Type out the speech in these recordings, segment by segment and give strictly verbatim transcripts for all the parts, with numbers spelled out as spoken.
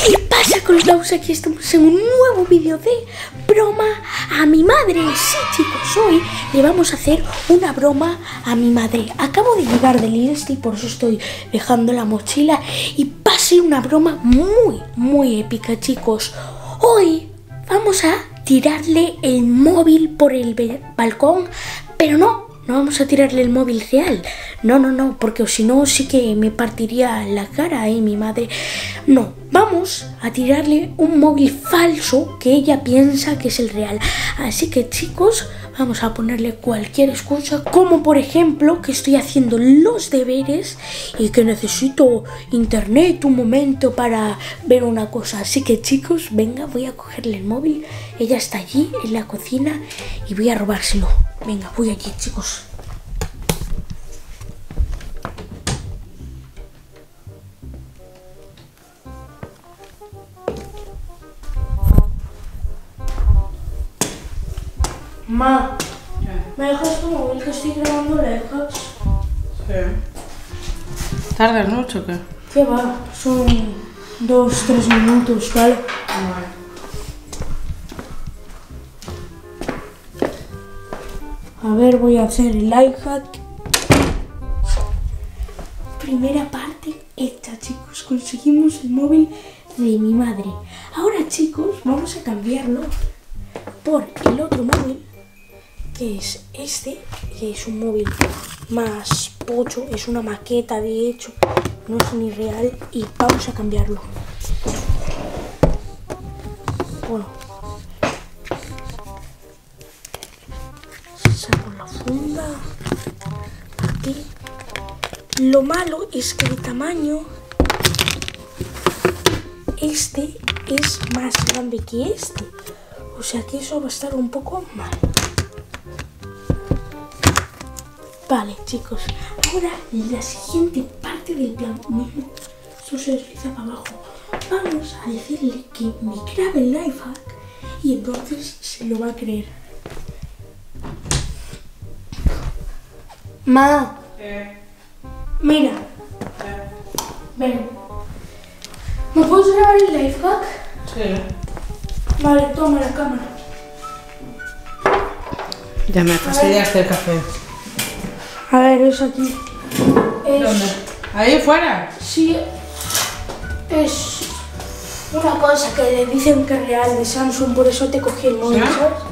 ¿Qué pasa, colocaos? Aquí estamos en un nuevo vídeo de broma a mi madre. Sí, chicos, hoy le vamos a hacer una broma a mi madre. Acabo de llegar del Insti, por eso estoy dejando la mochila. Y va a ser una broma muy, muy épica, chicos. Hoy vamos a tirarle el móvil por el balcón, pero no. No vamos a tirarle el móvil real. No, no, no, porque si no sí que me partiría la cara, ¿eh? Mi madre. No, vamos a tirarle un móvil falso que ella piensa que es el real. Así que, chicos, vamos a ponerle cualquier excusa, como por ejemplo que estoy haciendo los deberes y que necesito internet un momento para ver una cosa. Así que, chicos, venga, voy a cogerle el móvil. Ella está allí en la cocina y voy a robárselo. Venga, voy allí, chicos. Ma, ¿qué? ¿me dejas tu móvil que estoy grabando lejos? Sí. ¿Tardas mucho o qué? ¿Qué va? Son dos, tres minutos, ¿vale? Vale. A ver, voy a hacer el life hack. Primera parte hecha, chicos. Conseguimos el móvil de mi madre. Ahora, chicos, vamos a cambiarlo por el otro móvil, que es este, que es un móvil más pocho, es una maqueta de hecho, no es ni real, y vamos a cambiarlo. Bueno, saco la funda aquí. Lo malo es que de tamaño este es más grande que este, o sea que eso va a estar un poco mal. Vale, chicos, ahora la siguiente parte del plan. Esto se desliza para abajo. Vamos a decirle que me grabe el life hack y entonces se lo va a creer. Ma, ¿Qué? mira, ¿Qué? ven. ¿Me puedes grabar el life hack? Sí. Vale, toma la cámara. Ya me fastidiaste el café. A ver, es aquí. Es, ¿Dónde? ¿Ahí fuera? Sí, es una cosa que le dicen que es real de Samsung, por eso te cogí el móvil, ¿Sí? ¿sabes?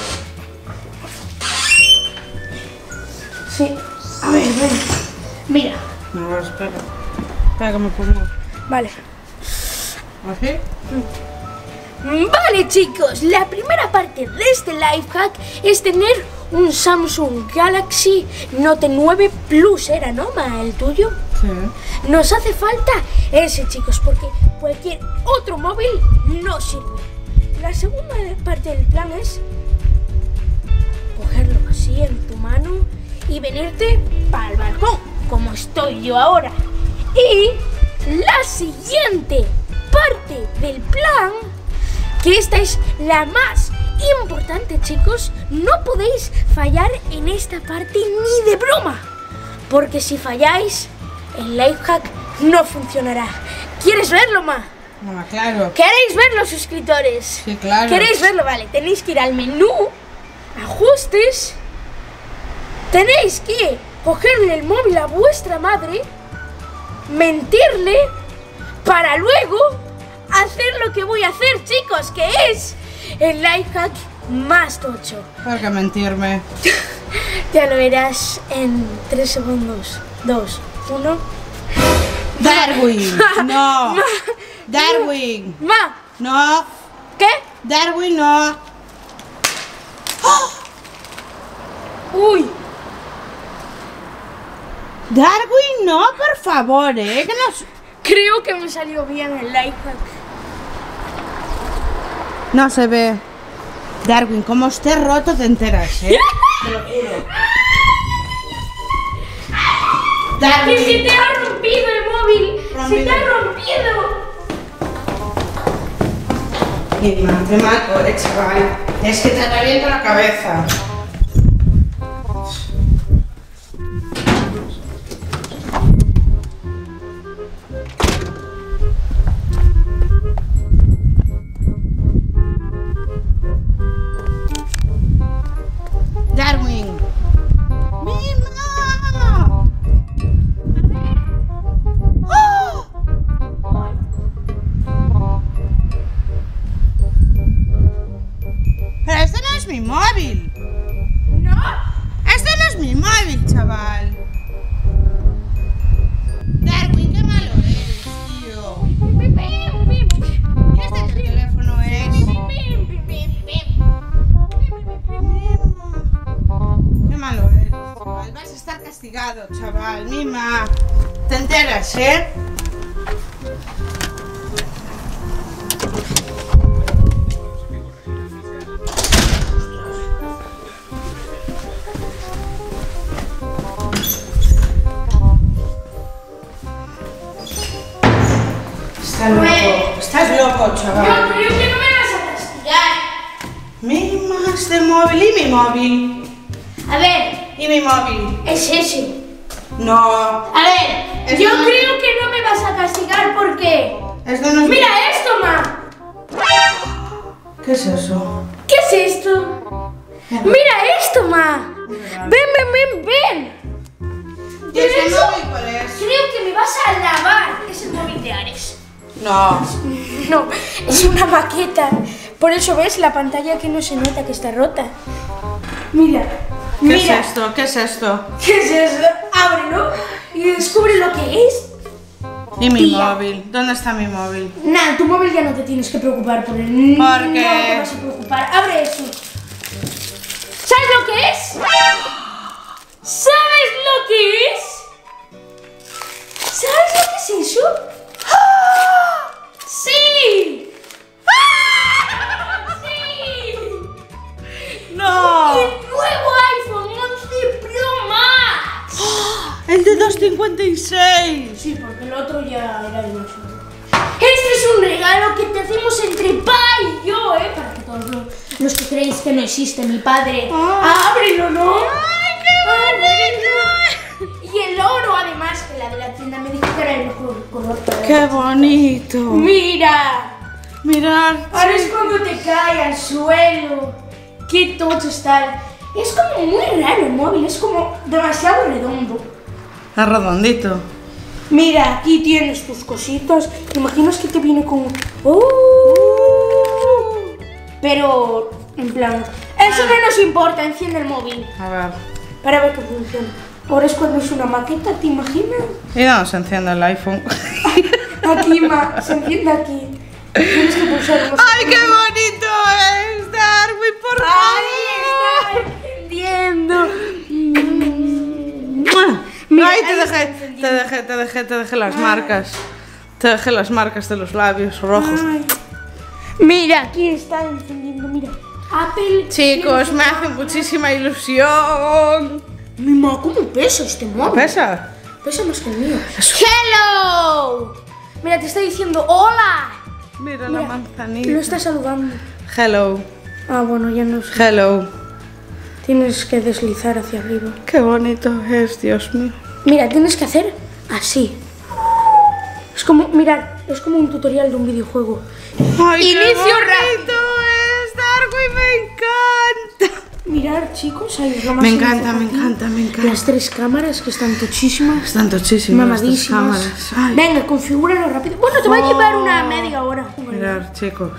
Sí. A ver, ven. Mira. No, espera. Espera que me pongo. Vale. ¿Así? Vale, chicos, la primera parte de este life hack es tener un Samsung Galaxy Note nueve Plus, era, ¿no, Ma, el tuyo? Sí. Nos hace falta ese, chicos, porque cualquier otro móvil no sirve. La segunda parte del plan es cogerlo así en tu mano y venirte para el balcón, como estoy yo ahora. Y la siguiente parte del plan, que esta es la más importante, chicos, no podéis fallar en esta parte ni de broma, porque si falláis, el life hack no funcionará. ¿Quieres verlo, Ma? No, claro. ¿Queréis verlo, suscriptores? Sí, claro. ¿Queréis verlo? Vale, tenéis que ir al menú, ajustes, tenéis que cogerle el móvil a vuestra madre, mentirle, para luego hacer lo que voy a hacer, chicos, que es el life hack más tocho. ¿Por qué mentirme? Ya lo verás en tres segundos. dos, uno. Darwin, no. Ma, Darwin, Ma, no. ¿qué? Darwin, no. Uy, Darwin, no, por favor, eh. Que no, creo que me salió bien el life hack. no se ve. Darwin, como esté roto te enteras, eh. Te lo juro. ¡Que se Darwin. te ha rompido el móvil! ¡Se Rompido. te ha rompido! Y más te mato, eh, chaval. Es que te reviento la cabeza. mi móvil. ¿No? Este no es mi móvil, chaval. Darwin, qué malo eres, tío. ¿Y este qué teléfono es? Qué malo eres, chaval. Vas a estar castigado, chaval. Mima, te enteras, ¿eh? Estás loco, estás loco, chaval. Yo creo que no me vas a castigar. Mima, este móvil y mi móvil. A ver, Y mi móvil. es ese. No. A ver, Es yo una- creo que no me vas a castigar porque... Esto no es. Mira esto, ma. ¿Qué es eso? ¿Qué es esto? Mira esto, ma. Ven, ven, ven, ven. ¿Y este Eso- móvil cuál es? Creo que me vas a lavar. Es el móvil de Ares. No. No, es una maqueta. Por eso ves la pantalla que no se nota que está rota. Mira, ¿Qué mira. es esto? ¿Qué es esto? ¿Qué es eso? Ábrelo y descubre lo que es. ¿Y mi Tía. móvil? ¿Dónde está mi móvil? Nada, tu móvil ya no te tienes que preocupar por él. ¿Por No qué? te vas a preocupar. Abre eso. ¿Sabes lo que es? ¿Sabes lo que es? ¿Sabes lo que es eso? ¡Ah! ¡Sí! ¡Ah! ¡Sí! ¡No! ¡El nuevo iPhone once Pro Max! ¡El de dos cincuenta y seis! Sí, porque el otro ya era de ocho. Este es un regalo que te hacemos entre pa y yo, ¿eh? Para que todos los, los que creéis que no existe mi padre, Ah. ábrelo, ¿no? ¡Ay, qué bonito! Y el oro, además, que la de la tienda me dijo que era el mejor color para ¡Qué bonito! Mira, Mirad. ahora es cuando te cae al suelo. Qué tocho está. Es como muy raro el móvil, es como demasiado redondo. Es redondito. Mira, aquí tienes tus cositas. ¿Te imaginas que te viene con... ¡Oh! Pero, en plan... Eso no nos importa, enciende el móvil. A ver. Para ver que funciona. Ahora es cuando es una maqueta, ¿te imaginas? ¿Y dónde se enciende el iPhone? Aquí, ma, se enciende aquí. Tienes que pulsar unos... ¡Ay, qué bonito es, Darwin, por ¡Ahí favor! está encendiendo! Mira, Ay, te ahí dejé, está te dejé, te dejé, te dejé las marcas. Te dejé las marcas de los labios rojos. Ay. Mira, aquí está encendiendo, mira. Apple... Chicos, me hace muchísima ilusión. Mima, ¿cómo pesa este móvil? ¿Pesa? Pesa más que el mío. ¡Hello! Mira, te está diciendo hola. Mira la Mira, manzanita. lo está saludando. Hello, Ah, bueno, ya no sé. hello. Tienes que deslizar hacia arriba. Qué bonito es, Dios mío. Mira, tienes que hacer así. Es como, mirad, es como un tutorial de un videojuego. Ay, qué Inicio bonito es, Darwin, me encanta. Mirad, chicos, ahí es lo más Me encanta, sencillo me aquí. encanta, me encanta. Las tres cámaras que están tochísimas. Están tochísimas estas Mamadísimas. cámaras. Ay. Venga, configúralo rápido. Bueno, te va a llevar Oh. una media hora. Mirad, chicos.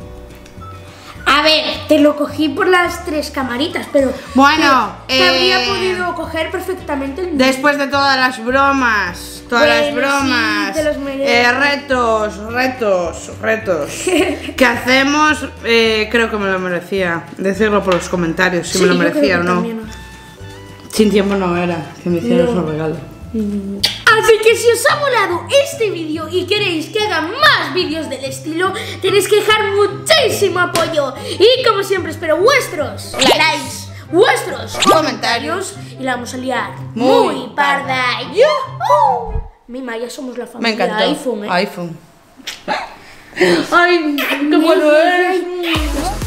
A ver, te lo cogí por las tres camaritas, pero... Bueno, te, te eh, habría podido coger perfectamente el... Después de todas las bromas, todas las Bueno, bromas, sí, te los mereces. eh, retos, retos, retos que hacemos, eh, creo que me lo merecía. Decirlo por los comentarios, si Sí, me lo yo creo merecía que o no. también. Sin tiempo no era que me hicieras No. un regalo. Así que si os ha molado este vídeo y queréis que haga más vídeos del estilo, tenéis que dejar muchísimo apoyo. Y como siempre espero vuestros likes, vuestros comentarios y la vamos a liar Muy muy parda. ¡Yujú! Mima, ya somos la Me familia encantó. iPhone, ¿eh? iPhone. Ay, qué bueno es.